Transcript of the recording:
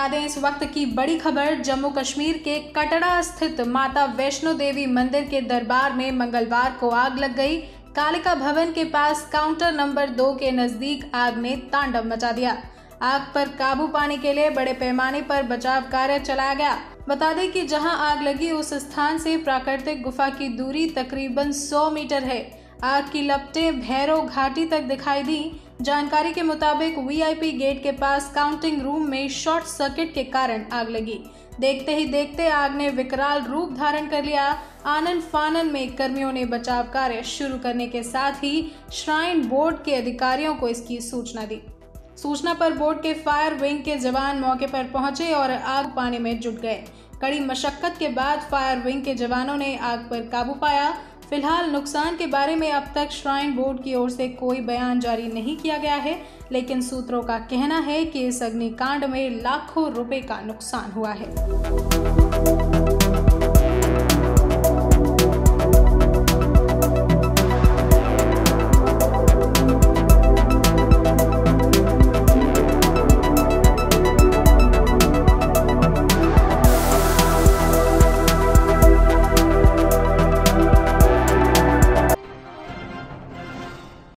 बता दें इस वक्त की बड़ी खबर, जम्मू कश्मीर के कटरा स्थित माता वैष्णो देवी मंदिर के दरबार में मंगलवार को आग लग गई। कालिका भवन के पास काउंटर नंबर 2 के नजदीक आग ने तांडव मचा दिया। आग पर काबू पाने के लिए बड़े पैमाने पर बचाव कार्य चलाया गया। बता दें कि जहां आग लगी उस स्थान से प्राकृतिक गुफा की दूरी तकरीबन 100 मीटर है। आग की लपटें भैरव घाटी तक दिखाई दी। जानकारी के मुताबिक वीआईपी गेट के पास काउंटिंग रूम में शॉर्ट सर्किट के कारण आग लगी। देखते ही देखते आग ने विकराल रूप धारण कर लिया। आनन फानन में कर्मियों ने बचाव कार्य शुरू करने के साथ ही श्राइन बोर्ड के अधिकारियों को इसकी सूचना दी। सूचना पर बोर्ड के फायर विंग के जवान मौके पर पहुंचे और आग पाने में जुट गए। कड़ी मशक्कत के बाद फायर विंग के जवानों ने आग पर काबू पाया। फिलहाल नुकसान के बारे में अब तक श्राइन बोर्ड की ओर से कोई बयान जारी नहीं किया गया है, लेकिन सूत्रों का कहना है कि इस अग्निकांड में लाखों रुपए का नुकसान हुआ है।